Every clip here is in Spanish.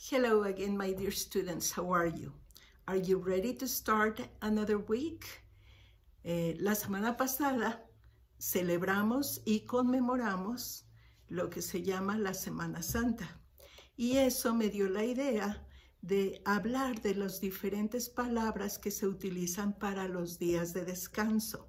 Hello again, my dear students. How are you? Are you ready to start another week? La semana pasada celebramos y conmemoramos lo que se llama la Semana Santa. Y eso me dio la idea de hablar de las diferentes palabras que se utilizan para los días de descanso.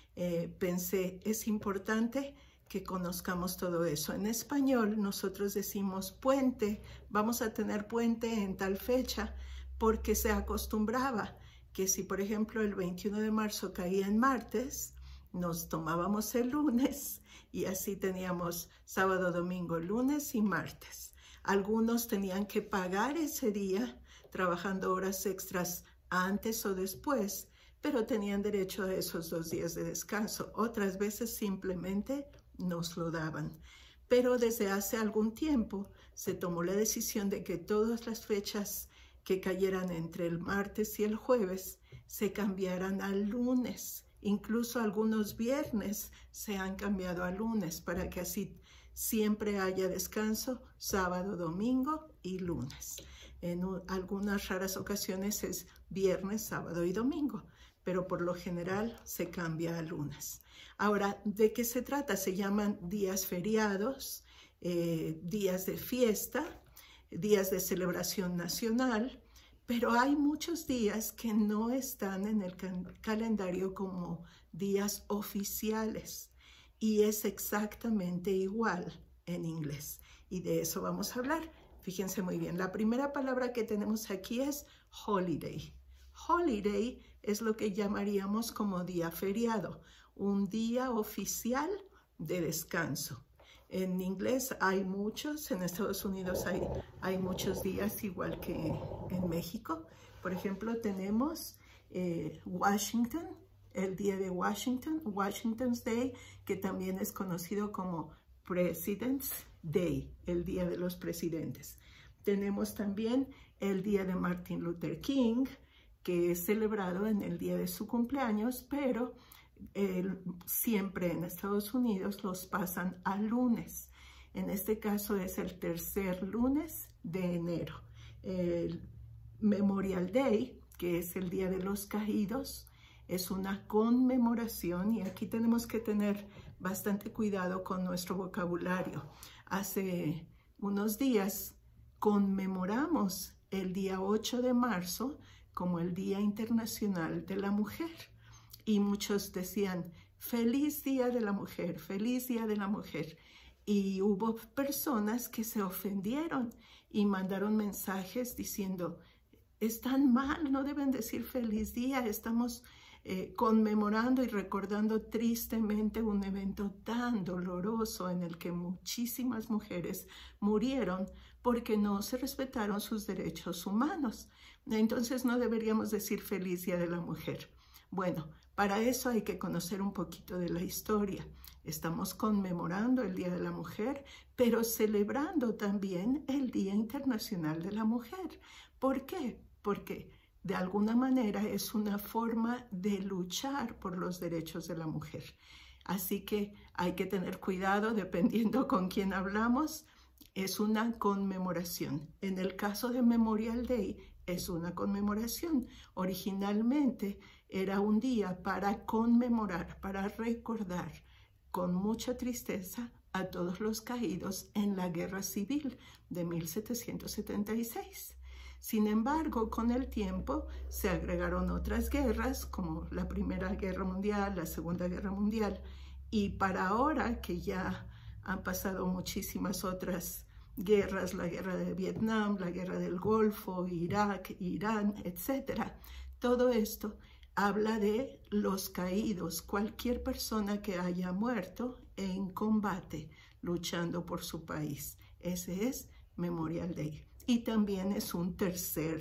Pensé, es importante que conozcamos todo eso. En español nosotros decimos puente, vamos a tener puente en tal fecha, porque se acostumbraba que si por ejemplo el 21 de marzo caía en martes, nos tomábamos el lunes y así teníamos sábado, domingo, lunes y martes. Algunos tenían que pagar ese día trabajando horas extras antes o después, pero tenían derecho a esos 2 días de descanso. Otras veces simplemente nos lo daban. Pero desde hace algún tiempo se tomó la decisión de que todas las fechas que cayeran entre el martes y el jueves se cambiaran al lunes. Incluso algunos viernes se han cambiado a lunes para que así siempre haya descanso sábado, domingo y lunes. En algunas raras ocasiones es viernes, sábado y domingo, pero por lo general se cambia a lunes. Ahora, ¿de qué se trata? Se llaman días feriados, días de fiesta, días de celebración nacional, pero hay muchos días que no están en el calendario como días oficiales y es exactamente igual en inglés. Y de eso vamos a hablar. Fíjense muy bien, la primera palabra que tenemos aquí es holiday. Holiday es lo que llamaríamos como día feriado, un día oficial de descanso. En inglés hay muchos, en Estados Unidos hay muchos días igual que en México. Por ejemplo, tenemos Washington, el día de Washington, Washington's Day, que también es conocido como President's Day, el día de los presidentes. Tenemos también el día de Martin Luther King, que es celebrado en el día de su cumpleaños, pero siempre en Estados Unidos los pasan a lunes. En este caso es el tercer lunes de enero. El Memorial Day, que es el Día de los Caídos, es una conmemoración y aquí tenemos que tener bastante cuidado con nuestro vocabulario. Hace unos días conmemoramos el día 8 de marzo como el Día Internacional de la Mujer. Y muchos decían, feliz Día de la Mujer, feliz Día de la Mujer. Y hubo personas que se ofendieron y mandaron mensajes diciendo, están mal, no deben decir feliz día, estamos conmemorando y recordando tristemente un evento tan doloroso en el que muchísimas mujeres murieron porque no se respetaron sus derechos humanos. Entonces no deberíamos decir feliz Día de la Mujer. Bueno, para eso hay que conocer un poquito de la historia. Estamos conmemorando el Día de la Mujer, pero celebrando también el Día Internacional de la Mujer. ¿Por qué? Porque de alguna manera es una forma de luchar por los derechos de la mujer. Así que hay que tener cuidado dependiendo con quién hablamos. Es una conmemoración. En el caso de Memorial Day, es una conmemoración. Originalmente era un día para conmemorar, para recordar con mucha tristeza a todos los caídos en la Guerra Civil de 1776. Sin embargo, con el tiempo se agregaron otras guerras, como la Primera Guerra Mundial, la Segunda Guerra Mundial, y para ahora que ya han pasado muchísimas otras guerras, la guerra de Vietnam, la guerra del Golfo, Irak, Irán, etc. Todo esto habla de los caídos, cualquier persona que haya muerto en combate, luchando por su país. Ese es Memorial Day. Y también es un tercer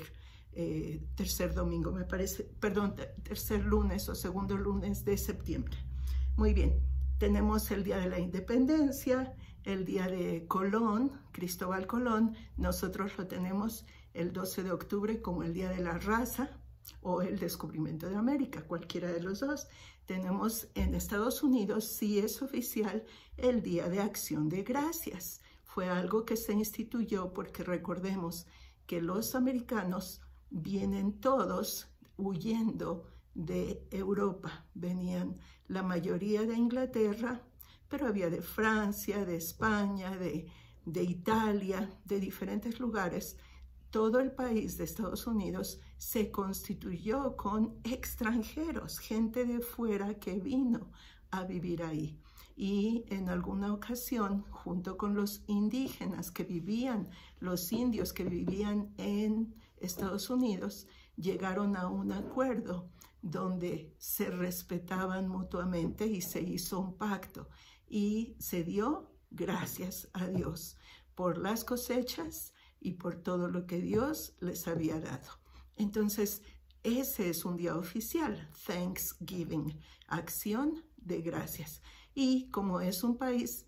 domingo, me parece, perdón, tercer lunes o segundo lunes de septiembre. Muy bien, tenemos el Día de la Independencia, el Día de Colón, Cristóbal Colón. Nosotros lo tenemos el 12 de octubre como el Día de la Raza o el Descubrimiento de América, cualquiera de los dos. Tenemos en Estados Unidos, sí es oficial, el Día de Acción de Gracias. Fue algo que se instituyó porque recordemos que los americanos vienen todos huyendo de Europa. Venían la mayoría de Inglaterra, pero había de Francia, de España, de Italia, de diferentes lugares. Todo el país de Estados Unidos se constituyó con extranjeros, gente de fuera que vino a vivir ahí. Y en alguna ocasión, junto con los indígenas que vivían, los indios que vivían en Estados Unidos, llegaron a un acuerdo donde se respetaban mutuamente y se hizo un pacto. Y se dio, gracias a Dios, por las cosechas y por todo lo que Dios les había dado. Entonces, ese es un día oficial, Thanksgiving, acción de gracias. Y como es un país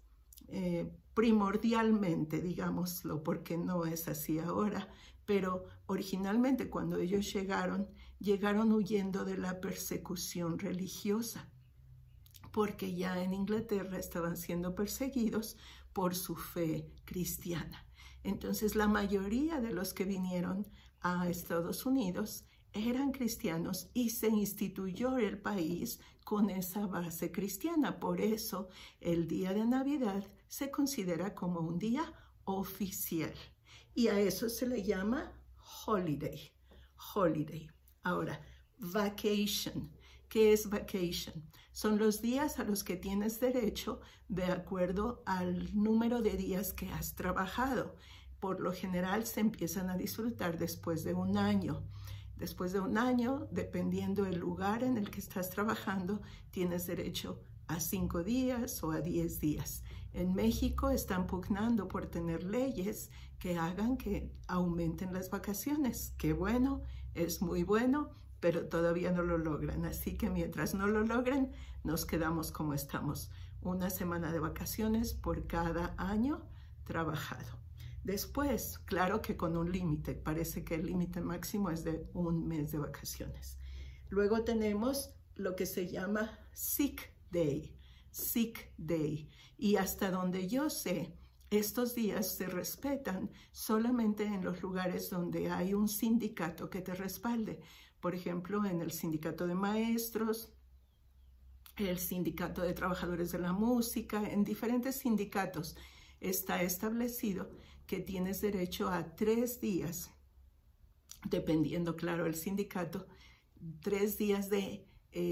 primordialmente, digámoslo, porque no es así ahora, pero originalmente cuando ellos llegaron huyendo de la persecución religiosa, porque ya en Inglaterra estaban siendo perseguidos por su fe cristiana. Entonces, la mayoría de los que vinieron a Estados Unidos eran cristianos y se instituyó el país con esa base cristiana. Por eso, el día de Navidad se considera como un día oficial. Y a eso se le llama holiday. Holiday. Ahora, vacation. ¿Qué es vacation? Son los días a los que tienes derecho de acuerdo al número de días que has trabajado. Por lo general se empiezan a disfrutar después de un año. Después de un año, dependiendo del lugar en el que estás trabajando, tienes derecho a 5 días o a 10 días. En México están pugnando por tener leyes que hagan que aumenten las vacaciones. Qué bueno, es muy bueno, pero todavía no lo logran. Así que mientras no lo logren, nos quedamos como estamos. Una semana de vacaciones por cada año trabajado. Después, claro que con un límite. Parece que el límite máximo es de 1 mes de vacaciones. Luego tenemos lo que se llama sick day. Sick day. Y hasta donde yo sé, estos días se respetan solamente en los lugares donde hay un sindicato que te respalde. Por ejemplo, en el sindicato de maestros, el sindicato de trabajadores de la música, en diferentes sindicatos está establecido que tienes derecho a 3 días, dependiendo, claro, el sindicato, 3 días de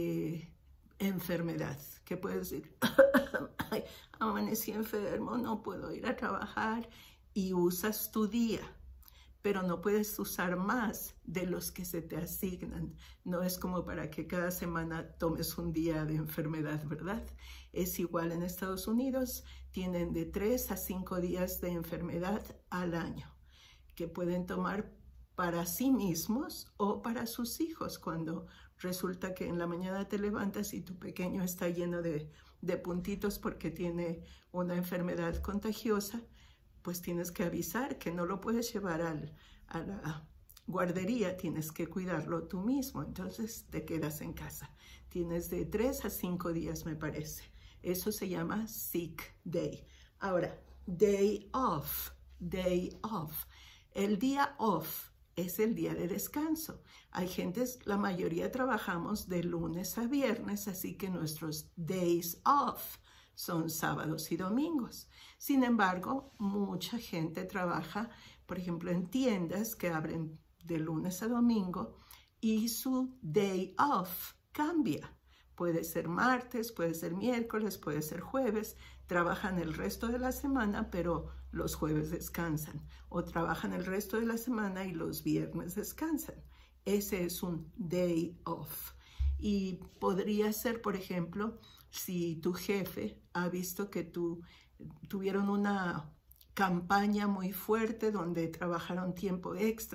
enfermedad, que puedes decir, ay, amanecí enfermo, no puedo ir a trabajar, y usas tu día. Pero no puedes usar más de los que se te asignan. No es como para que cada semana tomes un día de enfermedad, ¿verdad? Es igual en Estados Unidos, tienen de 3 a 5 días de enfermedad al año, que pueden tomar para sí mismos o para sus hijos. Cuando resulta que en la mañana te levantas y tu pequeño está lleno de puntitos porque tiene una enfermedad contagiosa, pues tienes que avisar que no lo puedes llevar a la guardería, tienes que cuidarlo tú mismo, entonces te quedas en casa. Tienes de 3 a 5 días, me parece. Eso se llama sick day. Ahora, day off, day off. El día off es el día de descanso. Hay gentes, la mayoría trabajamos de lunes a viernes, así que nuestros days off son sábados y domingos. Sin embargo, mucha gente trabaja, por ejemplo, en tiendas que abren de lunes a domingo y su day off cambia. Puede ser martes, puede ser miércoles, puede ser jueves. Trabajan el resto de la semana, pero los jueves descansan. O trabajan el resto de la semana y los viernes descansan. Ese es un day off. Y podría ser, por ejemplo, si tu jefe ha visto que tuvieron una campaña muy fuerte donde trabajaron tiempo extra,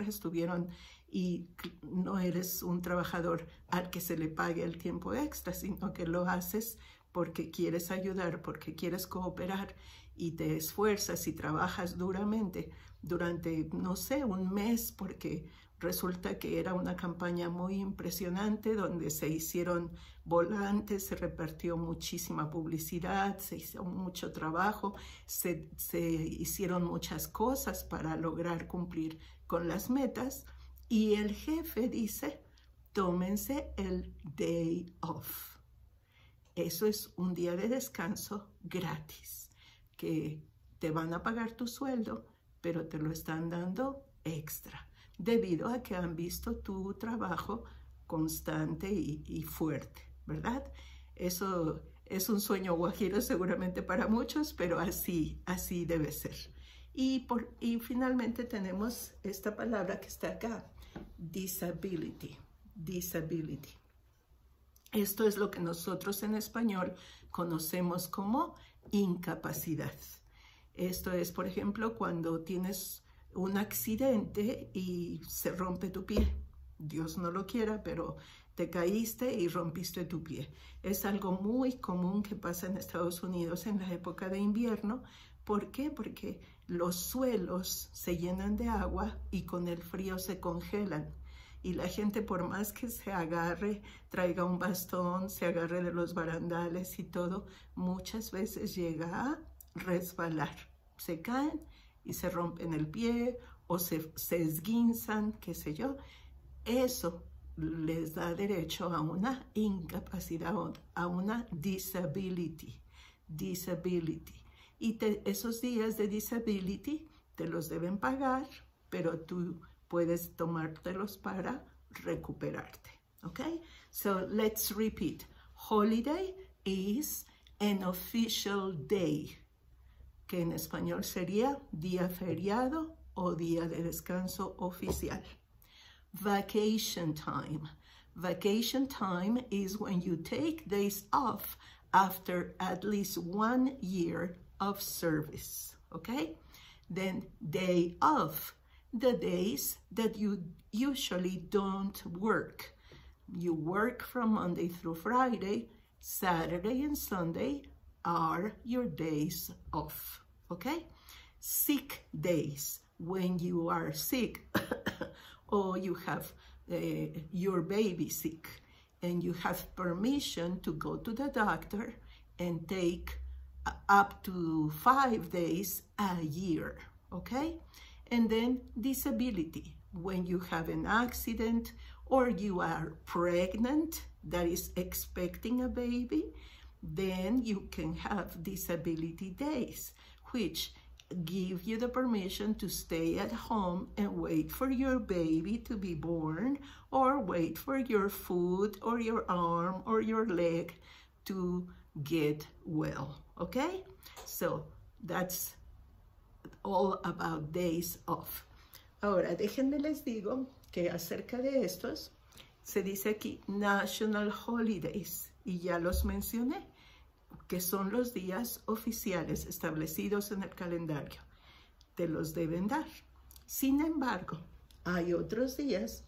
y no eres un trabajador al que se le pague el tiempo extra, sino que lo haces porque quieres ayudar, porque quieres cooperar y te esfuerzas y trabajas duramente durante, no sé, un mes, porque resulta que era una campaña muy impresionante donde se hicieron volantes, se repartió muchísima publicidad, se hizo mucho trabajo, se hicieron muchas cosas para lograr cumplir con las metas, y el jefe dice, tómense el day off. Eso es un día de descanso gratis, que te van a pagar tu sueldo, pero te lo están dando extra, debido a que han visto tu trabajo constante y fuerte, ¿verdad? Eso es un sueño guajiro seguramente para muchos, pero así debe ser. Y finalmente tenemos esta palabra que está acá, disability. Disability. Esto es lo que nosotros en español conocemos como incapacidad. Esto es, por ejemplo, cuando tienes un accidente y se rompe tu pie. Dios no lo quiera, pero te caíste y rompiste tu pie. Es algo muy común que pasa en Estados Unidos en la época de invierno. ¿Por qué? Porque los suelos se llenan de agua y con el frío se congelan. Y la gente, por más que se agarre, traiga un bastón, se agarre de los barandales y todo, muchas veces llega a resbalar. Se caen y se rompen el pie o se esguinzan, qué sé yo. Eso les da derecho a una incapacidad, a una disability. Y esos días de disability te los deben pagar, pero tú puedes tomártelos para recuperarte, okay? So let's repeat. Holiday is an official day, que en español sería día feriado o día de descanso oficial. Vacation time. Vacation time is when you take days off after at least 1 year of service, okay? Then day off. The days that you usually don't work. You work from Monday through Friday. Saturday and Sunday are your days off, okay? Sick days, when you are sick or you have your baby sick and you have permission to go to the doctor and take up to 5 days a year, okay? And then disability, when you have an accident or you are pregnant, that is expecting a baby, then you can have disability days, which give you the permission to stay at home and wait for your baby to be born, or wait for your foot or your arm or your leg to get well, okay? So that's all about days off. Ahora, déjenme les digo que acerca de estos, se dice aquí National Holidays, y ya los mencioné, que son los días oficiales establecidos en el calendario. Te los deben dar. Sin embargo, hay otros días,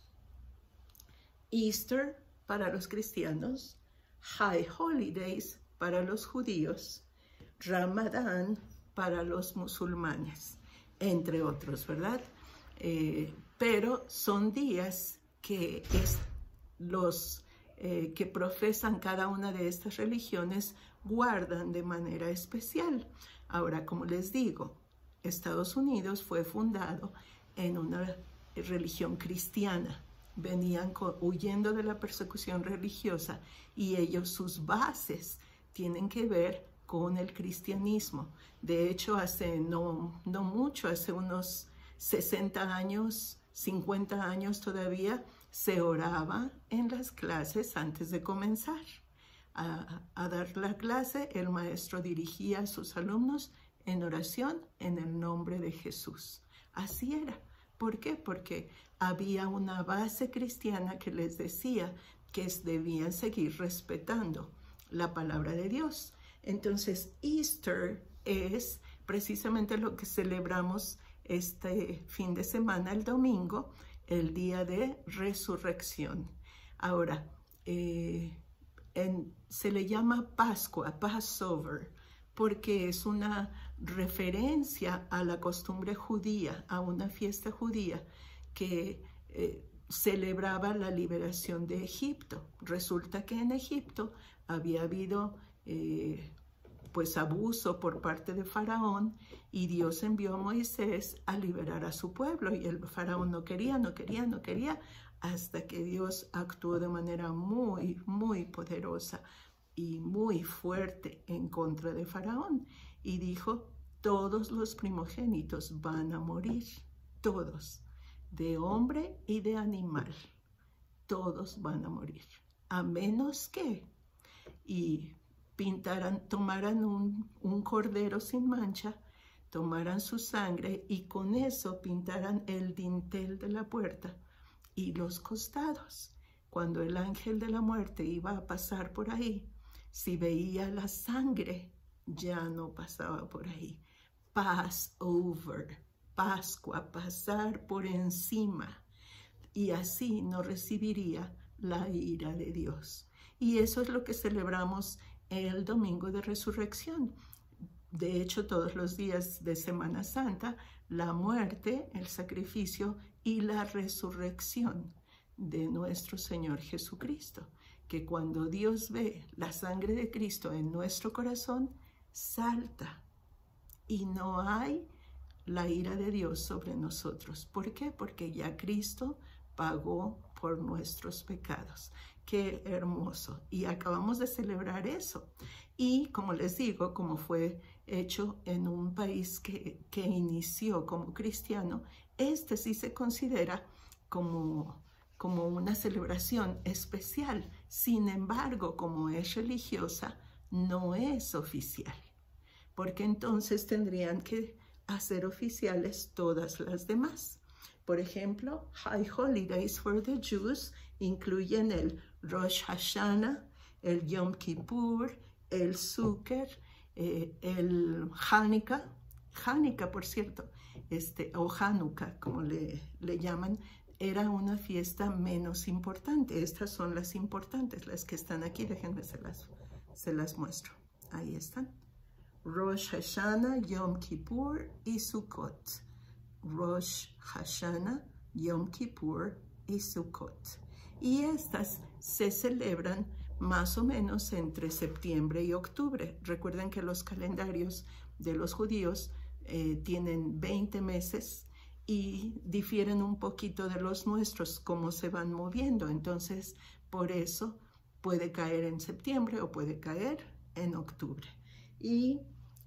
Easter para los cristianos, High Holidays para los judíos, Ramadán para los musulmanes, entre otros, ¿verdad? Pero son días que los que profesan cada una de estas religiones guardan de manera especial. Ahora, como les digo, Estados Unidos fue fundado en una religión cristiana. Venían huyendo de la persecución religiosa y ellos, sus bases, tienen que ver con el cristianismo. De hecho, hace no mucho, hace unos 60 años, 50 años todavía, se oraba en las clases antes de comenzar a dar la clase. El maestro dirigía a sus alumnos en oración en el nombre de Jesús. Así era. ¿Por qué? Porque había una base cristiana que les decía que debían seguir respetando la palabra de Dios. Entonces, Easter es precisamente lo que celebramos este fin de semana, el domingo, el día de resurrección. Ahora, se le llama Pascua, Passover, porque es una referencia a la costumbre judía, a una fiesta judía que celebraba la liberación de Egipto. Resulta que en Egipto había habido pues abuso por parte de Faraón, y Dios envió a Moisés a liberar a su pueblo, y el Faraón no quería, hasta que Dios actuó de manera muy poderosa y muy fuerte en contra de Faraón, y dijo: todos los primogénitos van a morir, todos, de hombre y de animal, todos van a morir, a menos que, y tomaran un cordero sin mancha, tomaran su sangre y con eso pintaran el dintel de la puerta y los costados. Cuando el ángel de la muerte iba a pasar por ahí, si veía la sangre, ya no pasaba por ahí. Passover, Pascua, pasar por encima, y así no recibiría la ira de Dios. Y eso es lo que celebramos el domingo de resurrección. De hecho, todos los días de Semana Santa, la muerte, el sacrificio y la resurrección de nuestro Señor Jesucristo, que cuando Dios ve la sangre de Cristo en nuestro corazón, salta y no hay la ira de Dios sobre nosotros. ¿Por qué? Porque ya Cristo pagó por nuestros pecados. Qué hermoso. Y acabamos de celebrar eso. Y como les digo, como fue hecho en un país que inició como cristiano, este sí se considera como una celebración especial. Sin embargo, como es religiosa, no es oficial, porque entonces tendrían que hacer oficiales todas las demás. Por ejemplo, High Holidays for the Jews incluyen el Rosh Hashanah, el Yom Kippur, el Sukkot, el Hanukkah, por cierto, o Hanukkah, como le llaman, era una fiesta menos importante. Estas son las importantes, las que están aquí. Déjenme, se las muestro. Ahí están. Rosh Hashanah, Yom Kippur y Sukkot. Rosh Hashanah, Yom Kippur y Sukkot. Y estas se celebran más o menos entre septiembre y octubre. Recuerden que los calendarios de los judíos tienen 20 meses y difieren un poquito de los nuestros, cómo se van moviendo. Entonces, por eso puede caer en septiembre o puede caer en octubre. Y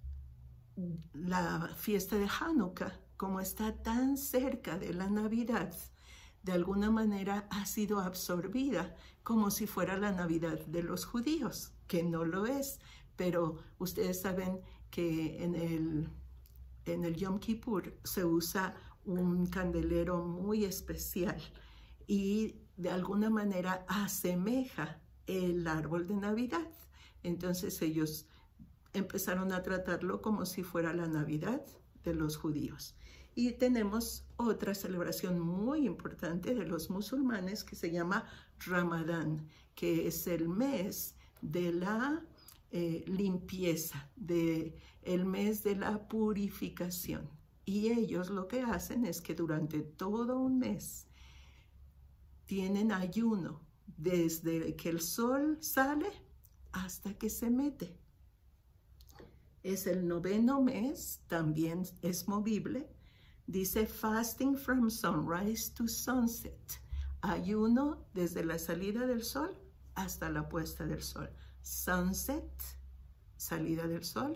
la fiesta de Hanukkah, como está tan cerca de la Navidad, de alguna manera ha sido absorbida como si fuera la Navidad de los judíos, que no lo es. Pero ustedes saben que en el Yom Kippur se usa un candelero muy especial y de alguna manera asemeja el árbol de Navidad. Entonces ellos empezaron a tratarlo como si fuera la Navidad de los judíos. Y tenemos otra celebración muy importante de los musulmanes que se llama Ramadán, que es el mes de la limpieza, el mes de la purificación. Y ellos lo que hacen es que durante todo un mes tienen ayuno desde que el sol sale hasta que se mete. Es el 9º mes, también es movible. Dice fasting from sunrise to sunset. Ayuno desde la salida del sol hasta la puesta del sol. Sunset, salida del sol.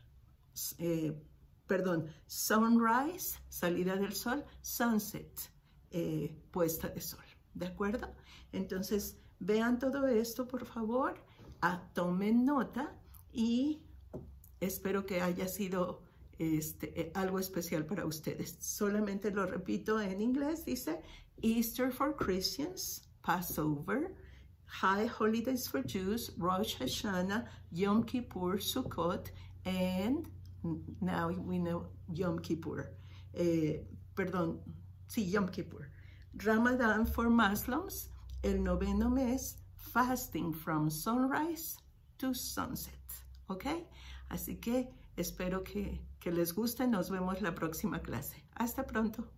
Sunrise, salida del sol. Sunset, puesta de sol. ¿De acuerdo? Entonces, vean todo esto, por favor. Tomen nota y espero que haya sido algo especial para ustedes. Solamente lo repito en inglés. Dice Easter for Christians, Passover, High Holidays for Jews, Rosh Hashanah, Yom Kippur, Sukkot, and now we know Yom Kippur. Yom Kippur. Ramadan for Muslims, el 9º mes, fasting from sunrise to sunset. ¿Ok? Así que espero que les guste. Nos vemos la próxima clase. Hasta pronto.